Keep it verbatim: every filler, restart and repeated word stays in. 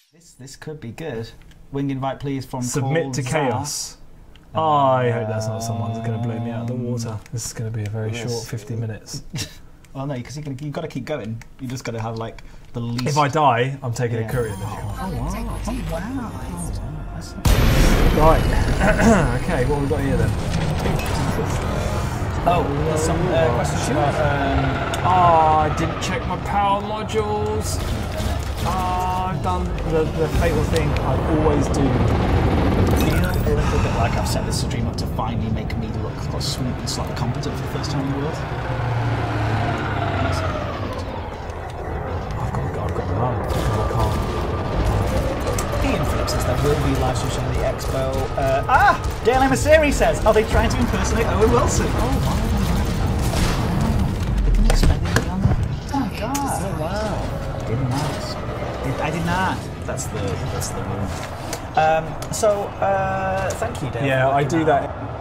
This this could be good. Wing invite, please, from Submit Call to Zar. Chaos. Oh, I hope that's not someone that's going to blow me out of the water. This is going to be a very Yes. short fifty minutes. Well, no, because you you've got to keep going. You just got to have like the least. If I die, I'm taking Yeah. a courier mission. Oh wow! Oh wow! That's Right. Okay, what have we got here then? Oh, there's some uh, questions about. Um, Oh, I didn't check my power modules. Oh, I've done the, the fatal thing I always do. feel a little bit like I've set this stream up to finally make me look slightly competent for the first time in the world. I've got, I've got to run. I can't. Ian Phillips says there will be live streams on the Expo. Uh, ah! Dale Emisari says, are they trying to impersonate Owen Wilson? Oh wow. They can expect it on there. Oh my god. Oh wow. I did not. I did not. That's the that's the rule. Um, so uh, thank you, Dale. Yeah, I do that.